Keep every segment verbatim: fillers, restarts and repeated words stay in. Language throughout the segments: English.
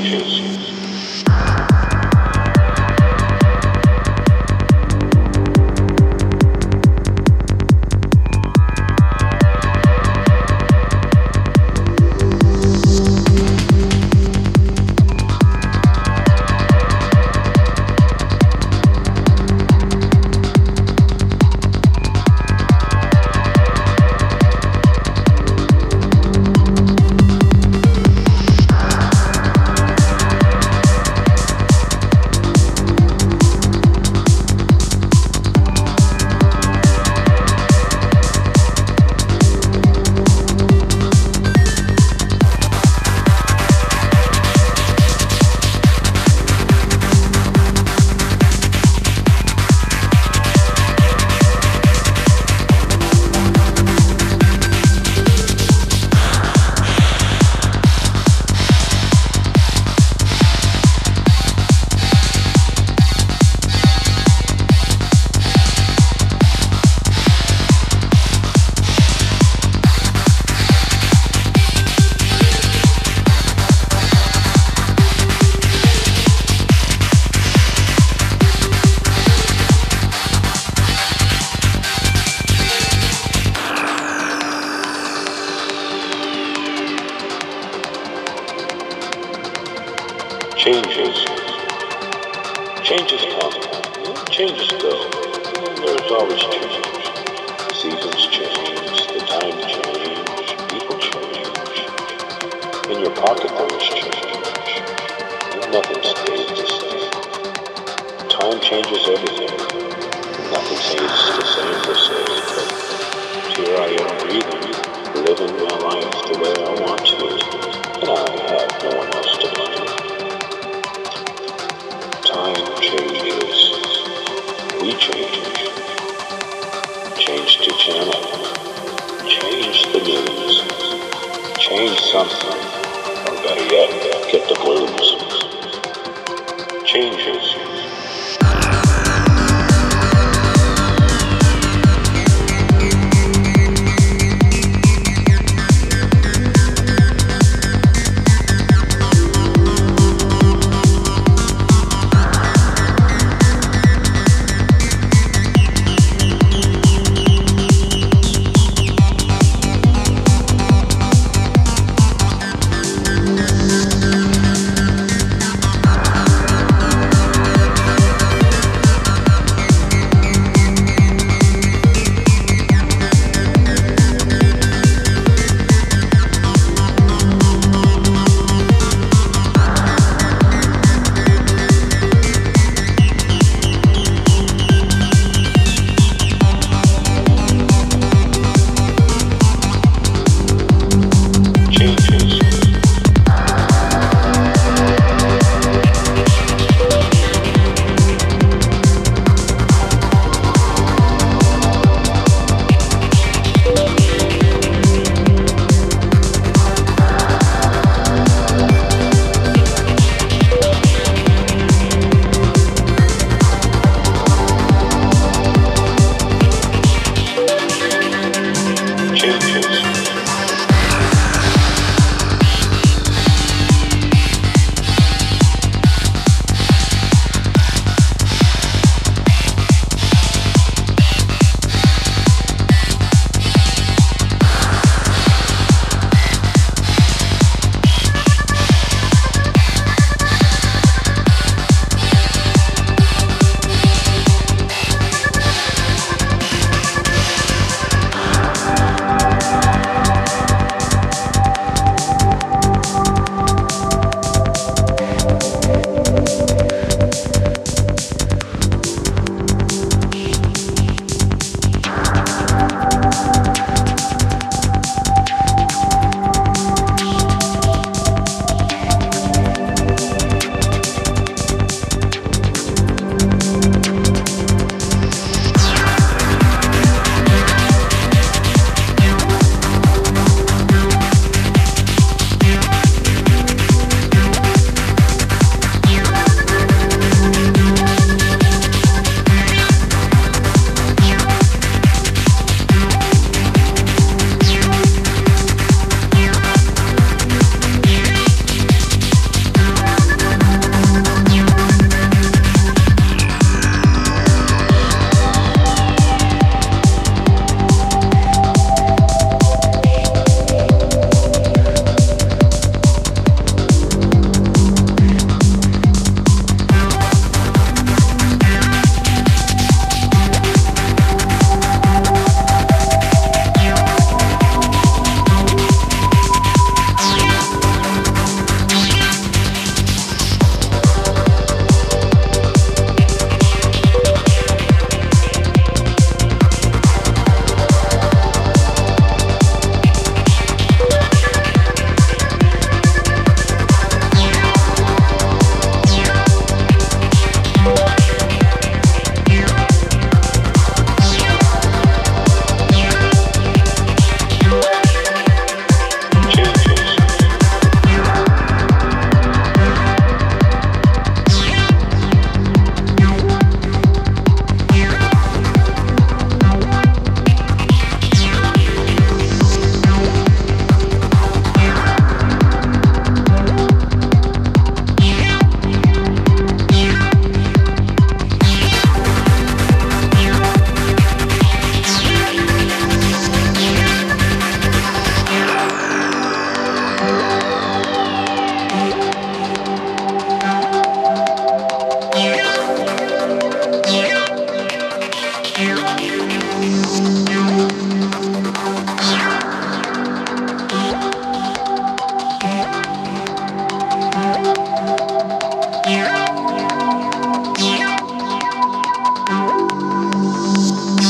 changes. Changes. Changes come. Changes go. There's always change. Seasons change. The times change. People change. In your pocket there is change. Nothing stays the same. Time changes everything. Nothing stays the same per se. But here I am breathing, living my life the way I want to. And I have no one else to blame. Time changes. We change. Change to channel. Change the news. Change something. Or better yet, get the blues. Changes.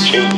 Changes